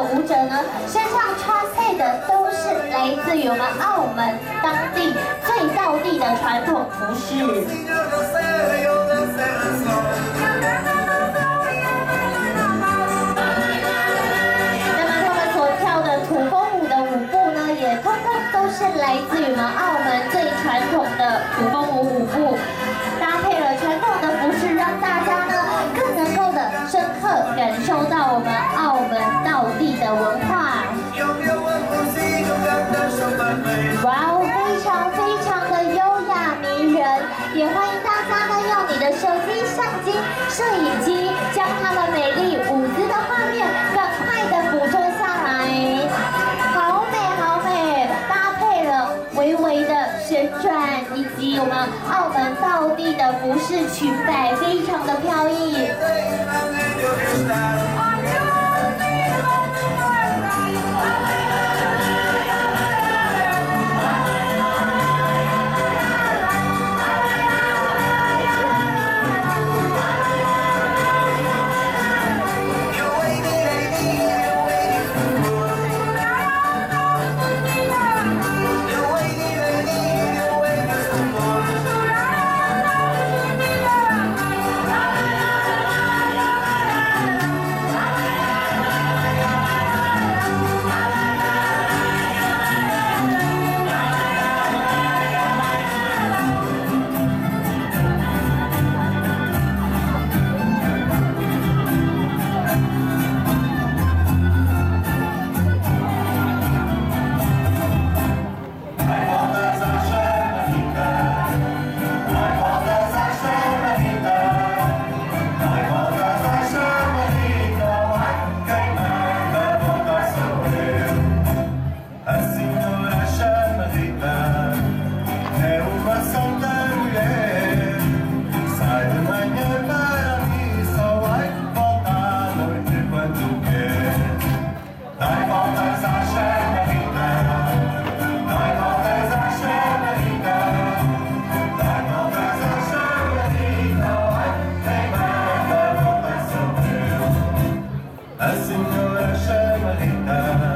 舞者呢，身上穿配的都是来自于我们澳门当地最道地的传统服饰。那么他们所跳的土风舞的舞步呢，也通通都是来自于我们澳门最传统的土风舞舞步，搭配了传统的服饰，让大家呢更能够的深刻感受到我们澳门道地的文化。哇哦，非常非常的优雅迷人，也欢迎大家呢用你的手机相机、摄影机将他们美丽舞姿的画面赶快的捕捉下来。好美好美，搭配了微微的旋转，以及我们澳门道地的服饰裙摆，非常的飘逸。 A senhora chama Rita.